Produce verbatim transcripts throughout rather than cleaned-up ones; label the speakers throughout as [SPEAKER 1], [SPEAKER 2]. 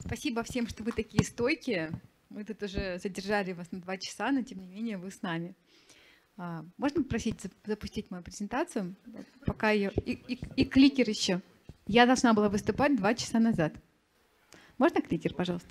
[SPEAKER 1] Спасибо всем, что вы такие стойкие. Мы тут уже задержали вас на два часа, но тем не менее вы с нами. Можно попросить запустить мою презентацию? Пока ее... И, и, и кликер еще. Я должна была выступать два часа назад. Можно кликер, пожалуйста?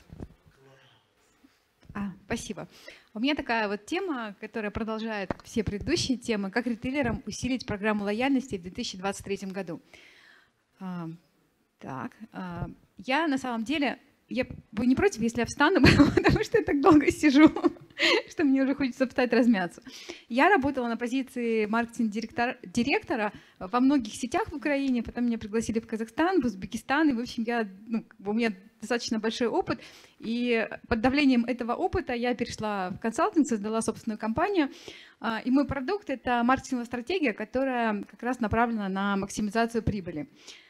[SPEAKER 1] А, спасибо. У меня такая вот тема, которая продолжает все предыдущие темы. Как ритейлерам усилить программу лояльности в две тысячи двадцать третьем году. А, так, а, я на самом деле... Я, вы не против, если я встану, потому что я так долго сижу, что мне уже хочется встать, размяться. Я работала на позиции маркетинг-директора во многих сетях в Украине, потом меня пригласили в Казахстан, в Узбекистан, и, в общем, я, ну, у меня достаточно большой опыт, и под давлением этого опыта я перешла в консалтинг, создала собственную компанию, и мой продукт — это маркетинговая стратегия, которая как раз направлена на максимизацию прибыли.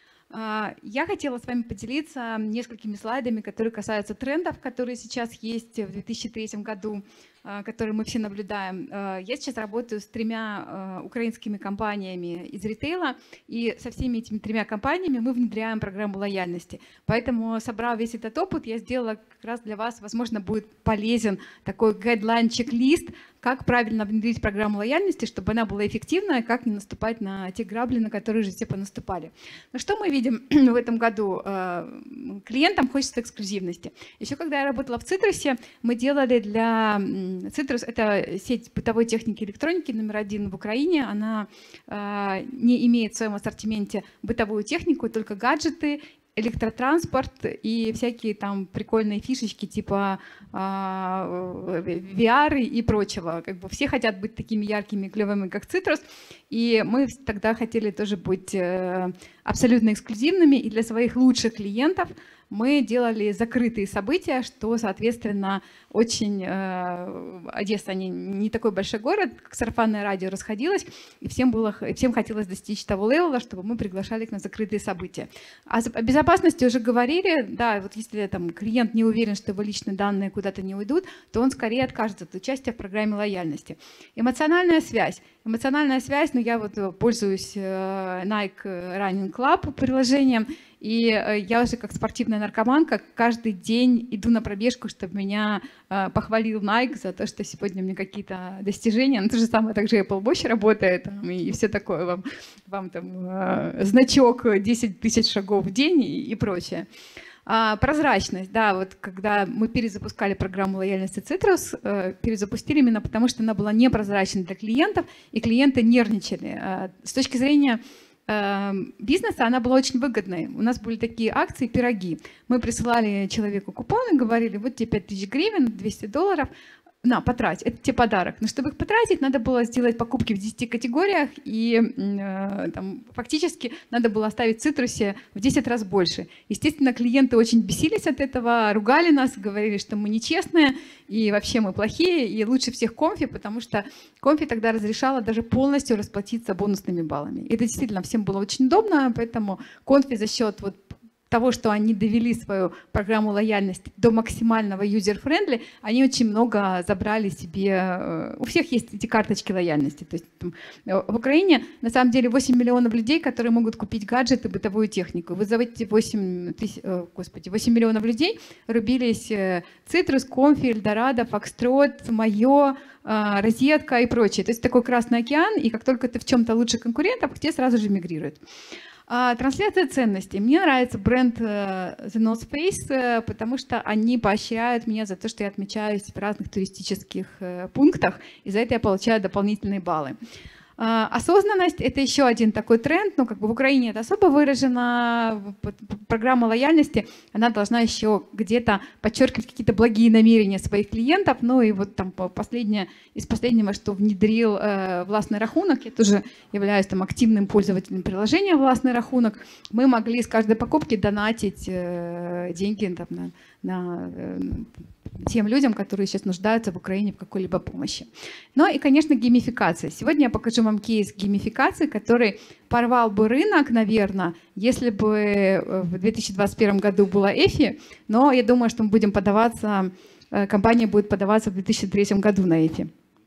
[SPEAKER 1] Я хотела с вами поделиться несколькими слайдами, которые касаются трендов, которые сейчас есть в две тысячи третьем году, которые мы все наблюдаем. Я сейчас работаю с тремя украинскими компаниями из ритейла, и со всеми этими тремя компаниями мы внедряем программу лояльности. Поэтому, собрав весь этот опыт, я сделала как раз для вас, возможно, будет полезен такой гайдлайн-чек-лист, как правильно внедрить программу лояльности, чтобы она была эффективна, как не наступать на те грабли, на которые же все понаступали. Но что мы видим в этом году? Клиентам хочется эксклюзивности. Еще когда я работала в Цитрусе, мы делали для... Цитрус — это сеть бытовой техники и электроники номер один в Украине. Она не имеет в своем ассортименте бытовую технику, только гаджеты, электротранспорт и всякие там прикольные фишечки типа э, ви ар и прочего. Как бы все хотят быть такими яркими, клевыми, как Citrus, и мы тогда хотели тоже быть э, абсолютно эксклюзивными, и для своих лучших клиентов мы делали закрытые события, что, соответственно, очень... Э, Одесса не, не такой большой город, как сарафанное радио расходилось, и всем, было, всем хотелось достичь того левела, чтобы мы приглашали их на закрытые события. А о безопасности уже говорили. Да, вот если там клиент не уверен, что его личные данные куда-то не уйдут, то он скорее откажется от участия в программе лояльности. Эмоциональная связь. Эмоциональная связь, ну я вот пользуюсь Nike Running Club приложением, и я уже как спортивная наркоманка каждый день иду на пробежку, чтобы меня э, похвалил Nike за то, что сегодня у меня какие-то достижения. Ну, то же самое также Apple Watch работает, там, и, и все такое. Вам, вам там э, значок десять тысяч шагов в день и, и прочее. А, прозрачность, да, вот когда мы перезапускали программу лояльности Citrus, э, перезапустили именно потому, что она была непрозрачной для клиентов, и клиенты нервничали. Э, с точки зрения бизнеса она была очень выгодной. У нас были такие акции, пироги. Мы присылали человеку купоны, говорили, вот тебе пять тысяч гривен, двести долларов, на, потрать, это тебе подарок. Но чтобы их потратить, надо было сделать покупки в десяти категориях, и э, там, фактически надо было оставить в Цитрусе в десять раз больше. Естественно, клиенты очень бесились от этого, ругали нас, говорили, что мы нечестные, и вообще мы плохие, и лучше всех Комфи, потому что Комфи тогда разрешала даже полностью расплатиться бонусными баллами. И это действительно всем было очень удобно, поэтому Комфи за счет вот того, что они довели свою программу лояльности до максимального user-friendly, они очень много забрали себе. У всех есть эти карточки лояльности. То есть, там, в Украине на самом деле восемь миллионов людей, которые могут купить гаджеты, бытовую технику. Вы за эти восемь, тысяч, господи, восемь миллионов людей рубились Citrus, Comfy, Eldorado, Foxtrot, Mayo, Розетка и прочее. То есть такой Красный океан, и как только ты в чем-то лучше конкурентов, те сразу же мигрируют. Трансляция ценностей. Мне нравится бренд The North Face, потому что они поощряют меня за то, что я отмечаюсь в разных туристических пунктах, и за это я получаю дополнительные баллы. Осознанность — это еще один такой тренд, ну, как бы в Украине это особо выражено. Программа лояльности, она должна еще где-то подчеркивать какие-то благие намерения своих клиентов. Ну и вот там последнее, из последнего, что внедрил э, Властный рахунок, я тоже являюсь там активным пользователем приложения Властный рахунок, мы могли с каждой покупки донатить э, деньги там, на, на э, тем людям, которые сейчас нуждаются в Украине в какой-либо помощи. Ну и, конечно, геймификация. Сегодня я покажу вам кейс геймификации, который порвал бы рынок, наверное, если бы в две тысячи двадцать первом году была эфи, но я думаю, что мы будем подаваться, компания будет подаваться в две тысячи третьем году на эфи.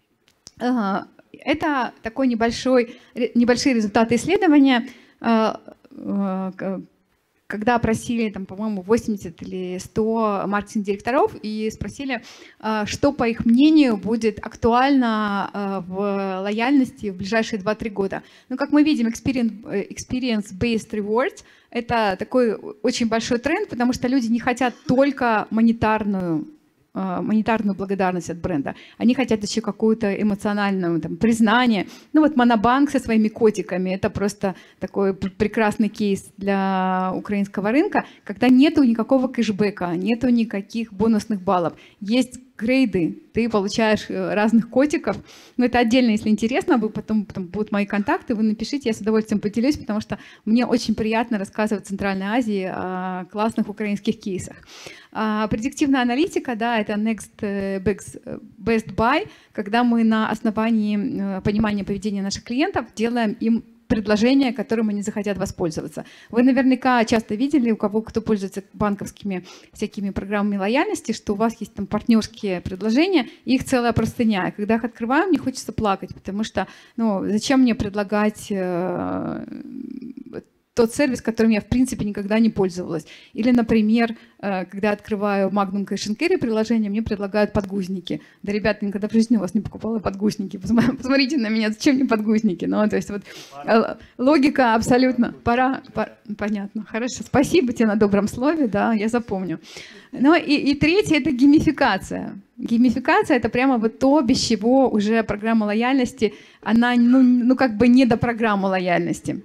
[SPEAKER 1] Это такой небольшой, небольшие результаты исследования. когда опросили, там, по-моему, восемьдесят или сто маркетинг-директоров и спросили, что, по их мнению, будет актуально в лояльности в ближайшие два-три года. Ну, как мы видим, experience-based rewards — это такой очень большой тренд, потому что люди не хотят только монетарную монетарную благодарность от бренда. Они хотят еще какую-то эмоциональную там, признание. Ну вот Монобанк со своими котиками — это просто такой прекрасный кейс для украинского рынка, когда нету никакого кэшбэка, нету никаких бонусных баллов. Есть грейды, ты получаешь разных котиков. Но это отдельно, если интересно, вы потом, потом будут мои контакты, вы напишите, я с удовольствием поделюсь, потому что мне очень приятно рассказывать в Центральной Азии о классных украинских кейсах. А, предиктивная аналитика, да, это next best buy, когда мы на основании понимания поведения наших клиентов делаем им предложения, которым они захотят воспользоваться. Вы наверняка часто видели, у кого кто пользуется банковскими всякими программами лояльности, что у вас есть там партнерские предложения, и их целая простыня. И когда их открываю, мне хочется плакать, потому что, ну, зачем мне предлагать э, тот сервис, которым я в принципе никогда не пользовалась. Или, например, когда открываю Magnum Cash and Carry приложение, мне предлагают подгузники. Да, ребята, никогда в жизни у вас не покупала подгузники. Посмотрите на меня, зачем мне подгузники? Ну, то есть вот логика абсолютно. Пора, пора. Понятно. Хорошо. Спасибо тебе на добром слове, да, я запомню. Ну и, и третье — это геймификация. Геймификация — это прямо вот то, без чего уже программа лояльности, она ну, ну как бы не до программы лояльности.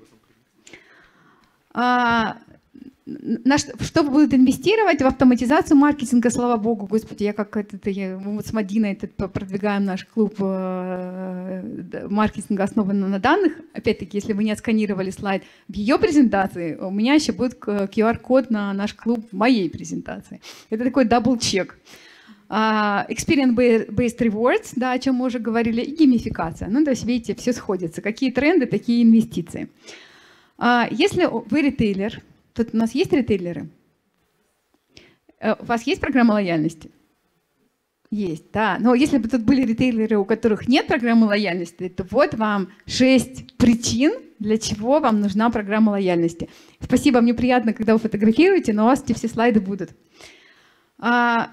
[SPEAKER 1] А, на что, что будут инвестировать в автоматизацию маркетинга, слава богу, господи, я как это, я, мы вот с Мадиной это, продвигаем наш клуб э, маркетинга, основанный на данных. Опять-таки, если вы не отсканировали слайд в ее презентации, у меня еще будет ку ар-код на наш клуб в моей презентации. Это такой дабл-чек. Uh, Experience-based rewards, да, о чем мы уже говорили, и геймификация. Ну, то есть, видите, все сходится. Какие тренды, такие инвестиции. Если вы ритейлер, тут у нас есть ритейлеры? У вас есть программа лояльности? Есть, да. Но если бы тут были ритейлеры, у которых нет программы лояльности, то вот вам шесть причин, для чего вам нужна программа лояльности. Спасибо, мне приятно, когда вы фотографируете, но у вас эти все слайды будут. Как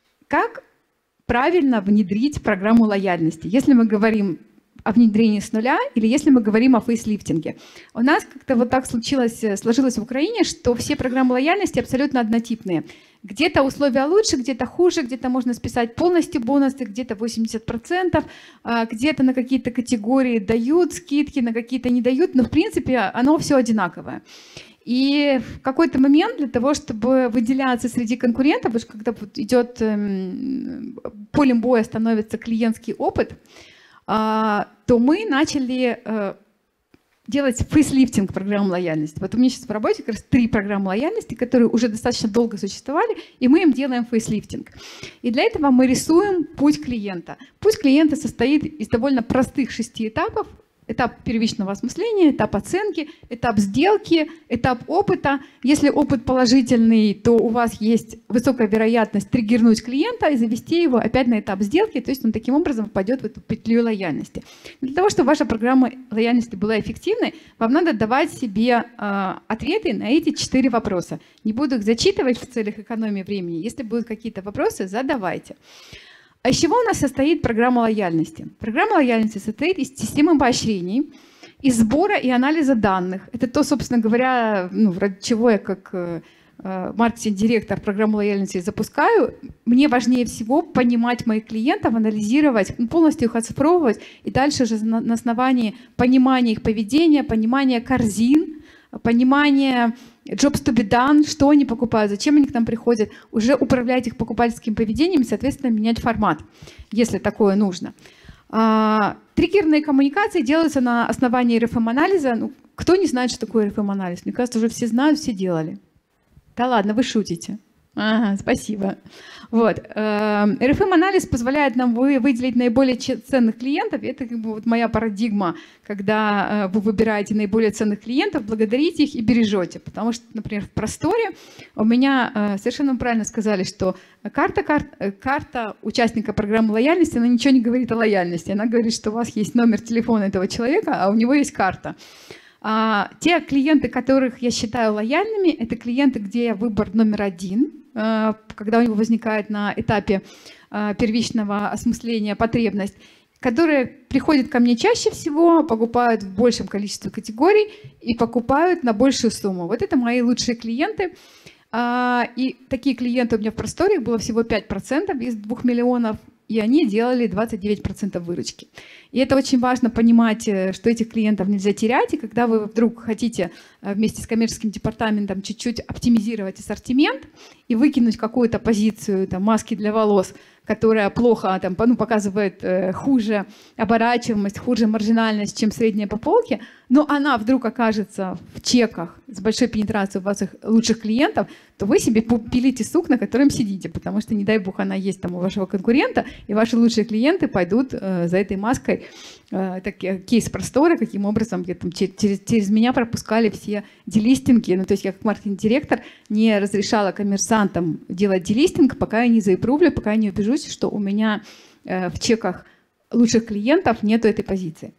[SPEAKER 1] правильно внедрить программу лояльности? Если мы говорим о внедрении с нуля, или если мы говорим о фейслифтинге. У нас как-то вот так случилось, сложилось в Украине, что все программы лояльности абсолютно однотипные. Где-то условия лучше, где-то хуже, где-то можно списать полностью бонусы, где-то восемьдесят процентов, где-то на какие-то категории дают скидки, на какие-то не дают, но в принципе оно все одинаковое. И в какой-то момент для того, чтобы выделяться среди конкурентов, потому что когда идет полем боя становится клиентский опыт, то мы начали делать фейслифтинг программ лояльности. Вот у меня сейчас в работе как раз три программы лояльности, которые уже достаточно долго существовали, и мы им делаем фейслифтинг. И для этого мы рисуем путь клиента. Путь клиента состоит из довольно простых шести этапов. Этап первичного осмысления, этап оценки, этап сделки, этап опыта. Если опыт положительный, то у вас есть высокая вероятность триггернуть клиента и завести его опять на этап сделки, то есть он таким образом попадет в эту петлю лояльности. Для того, чтобы ваша программа лояльности была эффективной, вам надо давать себе э, ответы на эти четыре вопроса. Не буду их зачитывать в целях экономии времени. Если будут какие-то вопросы, задавайте. А из чего у нас состоит программа лояльности? Программа лояльности состоит из системы поощрений, из сбора и анализа данных. Это то, собственно говоря, ну, ради чего я как э, маркетинг-директор программы лояльности запускаю. Мне важнее всего понимать моих клиентов, анализировать, полностью их оцифровывать, и дальше же на, на основании понимания их поведения, понимания корзин, понимания jobs to be done, что они покупают, зачем они к нам приходят, уже управлять их покупательским поведением и, соответственно, менять формат, если такое нужно. А, триггерные коммуникации делаются на основании эр эф эм-анализа. Ну, кто не знает, что такое эр эф эм-анализ? Мне кажется, уже все знают, все делали. Да ладно, вы шутите. Ага, спасибо. Вот. эр эф эм-анализ позволяет нам выделить наиболее ценных клиентов. Это как бы вот моя парадигма, когда вы выбираете наиболее ценных клиентов, благодарите их и бережете. Потому что, например, в просторе у меня совершенно правильно сказали, что карта, карта, карта участника программы лояльности, она ничего не говорит о лояльности. Она говорит, что у вас есть номер телефона этого человека, а у него есть карта. А, те клиенты, которых я считаю лояльными, это клиенты, где выбор номер один, а, когда у него возникает на этапе а, первичного осмысления потребность, которые приходят ко мне чаще всего, покупают в большем количестве категорий и покупают на большую сумму. Вот это мои лучшие клиенты. А, и такие клиенты у меня в просторе было всего пять процентов из двух миллионов, и они делали двадцать девять процентов выручки. И это очень важно понимать, что этих клиентов нельзя терять, и когда вы вдруг хотите вместе с коммерческим департаментом чуть-чуть оптимизировать ассортимент и выкинуть какую-то позицию, там, маски для волос, которая плохо там, ну, показывает э, хуже оборачиваемость, хуже маржинальность, чем средняя по полке, но она вдруг окажется в чеках с большой пенетрацией ваших лучших клиентов, то вы себе пилите сук, на котором сидите, потому что, не дай бог, она есть там у вашего конкурента, и ваши лучшие клиенты пойдут э, за этой маской. Э, это кейс простора, каким образом я, там, через, через меня пропускали все делистинги. Ну, то есть я как маркетинг-директор не разрешала коммерсантам делать делистинг, пока я не заипрувлю, пока я не убежусь, что у меня э, в чеках лучших клиентов нету этой позиции.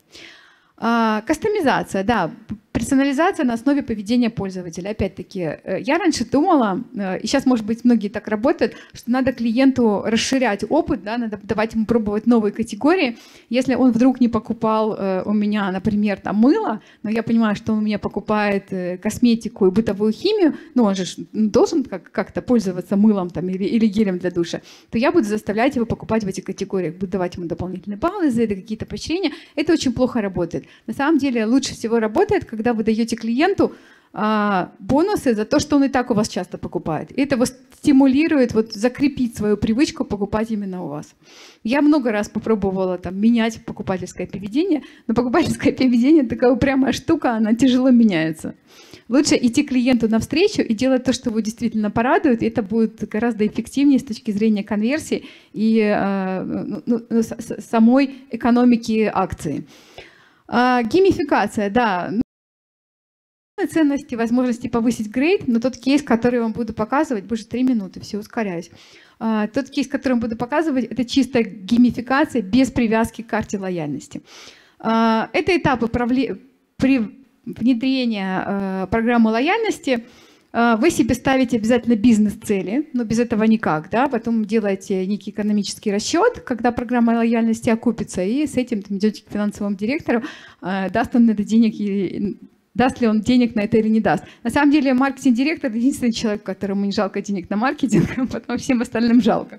[SPEAKER 1] А, кастомизация, да, персонализация на основе поведения пользователя. Опять-таки, я раньше думала, и сейчас, может быть, многие так работают, что надо клиенту расширять опыт, да, надо давать ему пробовать новые категории. Если он вдруг не покупал у меня, например, там, мыло, но я понимаю, что он у меня покупает косметику и бытовую химию, ну, он же должен как-то пользоваться мылом там, или, или гелем для душа, то я буду заставлять его покупать в этих категориях, буду давать ему дополнительные баллы за это, какие-то поощрения. Это очень плохо работает. На самом деле лучше всего работает, когда вы даете клиенту а, бонусы за то, что он и так у вас часто покупает. И это его стимулирует вот, закрепить свою привычку покупать именно у вас. Я много раз попробовала там, менять покупательское поведение, но покупательское поведение такая упрямая штука, она тяжело меняется. Лучше идти клиенту навстречу и делать то, что его действительно порадует, и это будет гораздо эффективнее с точки зрения конверсии и э, ну, ну, самой экономики акции. Э, геймификация, да. Ценности, возможности повысить грейд, но тот кейс, который я вам буду показывать, боже, три минуты, все, ускоряюсь. А, тот кейс, который я буду показывать, это чисто геймификация без привязки к карте лояльности. А, это этапы при внедрения а, программы лояльности. А, вы себе ставите обязательно бизнес-цели, но без этого никак, да? Потом делаете некий экономический расчет, когда программа лояльности окупится, и с этим там, идете к финансовому директору, а, даст он это денег или даст ли он денег на это или не даст. На самом деле маркетинг-директор — единственный человек, которому не жалко денег на маркетинг, а потом всем остальным жалко.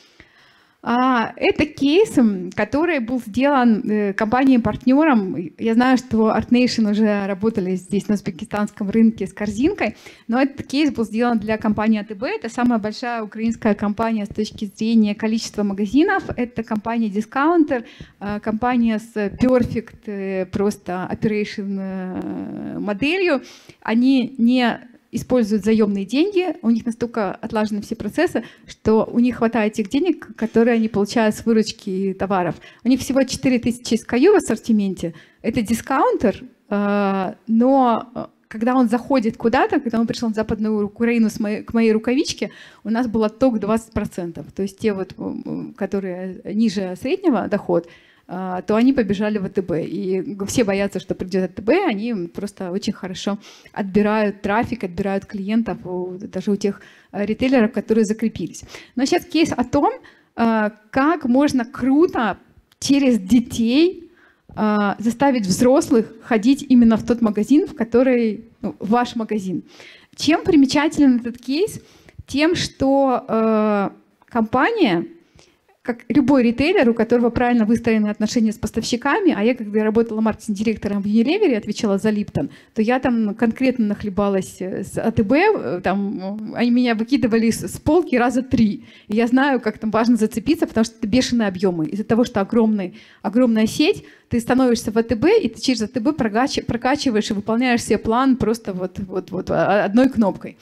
[SPEAKER 1] Это кейс, который был сделан компанией-партнером. Я знаю, что ArtNation уже работали здесь на узбекистанском рынке с корзинкой, но этот кейс был сделан для компании АТБ. Это самая большая украинская компания с точки зрения количества магазинов. Это компания Discounter, компания с Perfect просто operation моделью. Они не используют заемные деньги, у них настолько отлажены все процессы, что у них хватает тех денег, которые они получают с выручки товаров. У них всего четыре тысячи эс кей ю в ассортименте. Это дискаунтер, но когда он заходит куда-то, когда он пришел в Западную Украину с моей, к моей рукавичке, у нас был отток двадцать процентов. То есть те, вот, которые ниже среднего доход, то они побежали в АТБ. И все боятся, что придет АТБ, они просто очень хорошо отбирают трафик, отбирают клиентов даже у тех ритейлеров, которые закрепились. Но сейчас кейс о том, как можно круто через детей заставить взрослых ходить именно в тот магазин, в который ну, ваш магазин. Чем примечателен этот кейс? Тем, что компания, как любой ритейлер, у которого правильно выстроены отношения с поставщиками, а я, когда работала маркетинг-директором в Unilever, отвечала за Липтон, то я там конкретно нахлебалась с АТБ, там, они меня выкидывали с полки раза три. И я знаю, как там важно зацепиться, потому что это бешеные объемы. Из-за того, что огромный, огромная сеть, ты становишься в АТБ, и ты через АТБ прокачиваешь и выполняешь себе план просто вот, вот, вот одной кнопкой.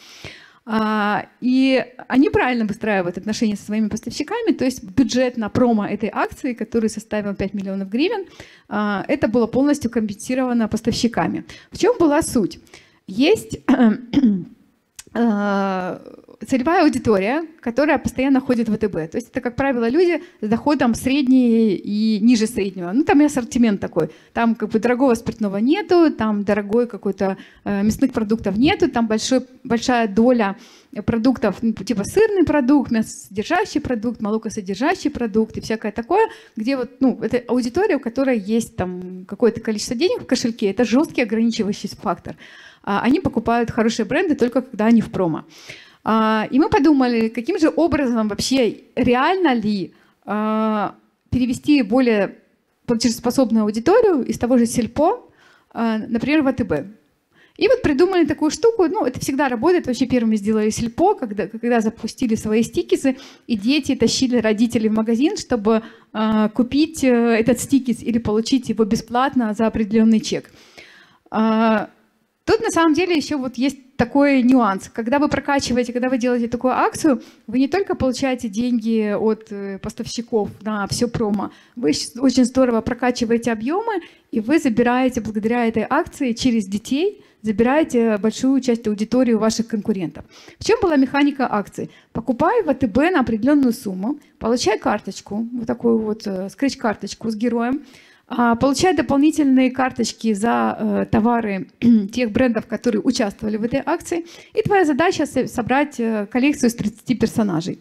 [SPEAKER 1] И они правильно выстраивают отношения со своими поставщиками, то есть бюджет на промо этой акции, который составил пять миллионов гривен, это было полностью компенсировано поставщиками. В чем была суть? Есть целевая аудитория, которая постоянно ходит в ВТБ. То есть это, как правило, люди с доходом средний и ниже среднего. Ну, там и ассортимент такой. Там как бы дорогого спиртного нету, там дорогой какой-то э, мясных продуктов нету, там большой, большая доля продуктов, ну, типа сырный продукт, мясосодержащий продукт, молокосодержащий продукт и всякое такое, где вот, ну, это аудитория, у которой есть там какое-то количество денег в кошельке, это жесткий ограничивающий фактор. А, они покупают хорошие бренды только когда они в промо. А, и мы подумали, каким же образом вообще, реально ли а, перевести более платежеспособную аудиторию из того же Сельпо, а, например, в ВТБ. И вот придумали такую штуку, ну, это всегда работает, вообще первыми сделали Сельпо, когда, когда запустили свои стикеры, и дети тащили родителей в магазин, чтобы э, купить э, этот стикер или получить его бесплатно за определенный чек. А, тут на самом деле еще вот есть такой нюанс. Когда вы прокачиваете, когда вы делаете такую акцию, вы не только получаете деньги от поставщиков на все промо, вы очень здорово прокачиваете объемы, и вы забираете благодаря этой акции через детей, забираете большую часть аудитории у ваших конкурентов. В чем была механика акции? Покупай в ВТБ на определенную сумму, получай карточку, вот такую вот скретч-карточку с героем, получай дополнительные карточки за э, товары тех брендов, которые участвовали в этой акции, и твоя задача собрать коллекцию из тридцати персонажей.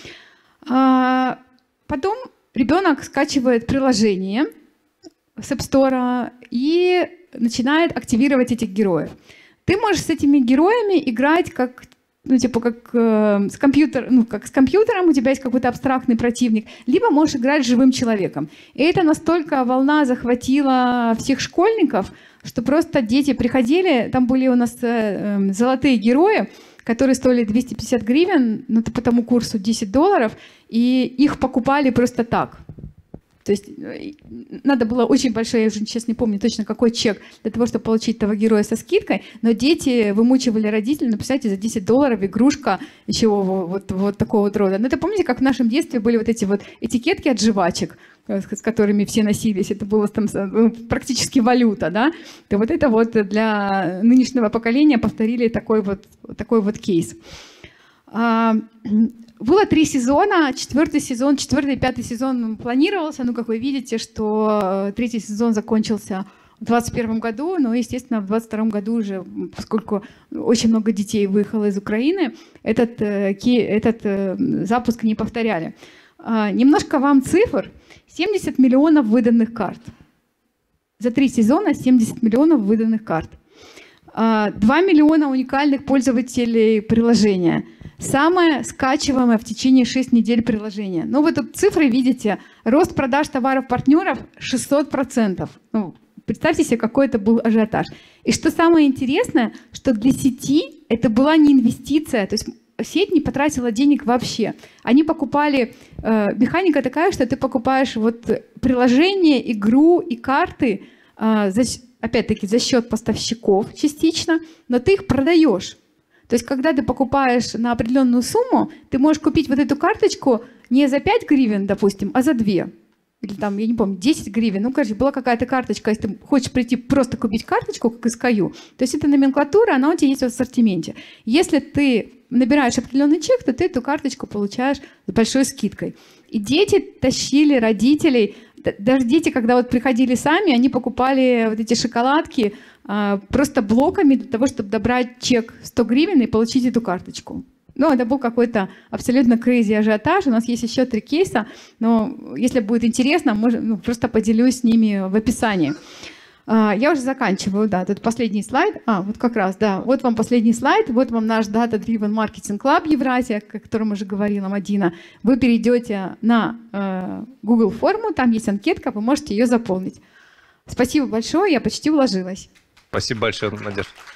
[SPEAKER 1] А, потом ребенок скачивает приложение с App Store и начинает активировать этих героев. Ты можешь с этими героями играть как, ну, типа, как, э, с компьютер, ну, как с компьютером, у тебя есть какой-то абстрактный противник, либо можешь играть с живым человеком. И это настолько волна захватила всех школьников, что просто дети приходили, там были у нас э, золотые герои, которые стоили двести пятьдесят гривен, ну, по тому курсу десять долларов, и их покупали просто так. То есть надо было очень большой, я уже сейчас не помню точно какой чек для того, чтобы получить этого героя со скидкой, но дети вымучивали родителей, ну, представьте, за десять долларов игрушка еще вот, вот такого вот рода. Ну, это помните, как в нашем детстве были вот эти вот этикетки от жвачек, с которыми все носились, это было там ну, практически валюта, да? То вот это вот для нынешнего поколения повторили такой вот, такой вот кейс. Было три сезона, четвертый сезон, четвертый и пятый сезон планировался, ну, как вы видите, что третий сезон закончился в двадцать первом году, но, естественно, в двадцать втором году уже, поскольку очень много детей выехало из Украины, этот, этот запуск не повторяли. Немножко вам цифр. семьдесят миллионов выданных карт. За три сезона семьдесят миллионов выданных карт. два миллиона уникальных пользователей приложения. Самое скачиваемое в течение шести недель приложение. Ну, вы тут цифры видите. Рост продаж товаров партнеров шестьсот процентов. Ну, представьте себе, какой это был ажиотаж. И что самое интересное, что для сети это была не инвестиция. То есть сеть не потратила денег вообще. Они покупали... Э, механика такая, что ты покупаешь вот приложение, игру и карты, э, за, опять-таки, за счет поставщиков частично, но ты их продаешь. То есть, когда ты покупаешь на определенную сумму, ты можешь купить вот эту карточку не за пять гривен, допустим, а за две. Или там, я не помню, десять гривен. Ну, короче, была какая-то карточка, если ты хочешь прийти просто купить карточку, как из Каю, то есть эта номенклатура, она у тебя есть в ассортименте. Если ты набираешь определенный чек, то ты эту карточку получаешь с большой скидкой. И дети тащили родителей, даже дети, когда вот приходили сами, они покупали вот эти шоколадки а, просто блоками для того, чтобы добрать чек сто гривен и получить эту карточку. Ну, это был какой-то абсолютно crazy ажиотаж. У нас есть еще три кейса, но если будет интересно, может, ну, просто поделюсь с ними в описании. А, я уже заканчиваю, да, тут последний слайд. А, вот как раз, да, вот вам последний слайд, вот вам наш Data Driven Marketing Club Евразия, о котором уже говорила Мадина. Вы перейдете на э, Google форму, там есть анкетка, вы можете ее заполнить. Спасибо большое, я почти уложилась.
[SPEAKER 2] Спасибо большое, Надежда.